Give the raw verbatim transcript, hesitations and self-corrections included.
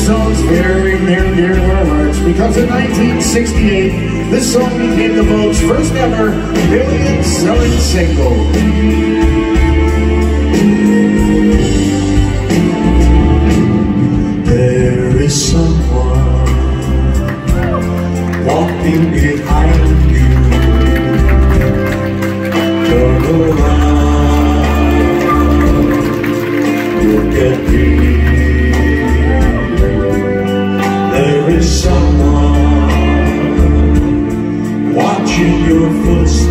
song's very near and dear to our hearts because in nineteen sixty-eight, this song became the Vogue's first ever million-selling single. There is someone walking behind you. Turn around, look at me. There is someone watching your footsteps.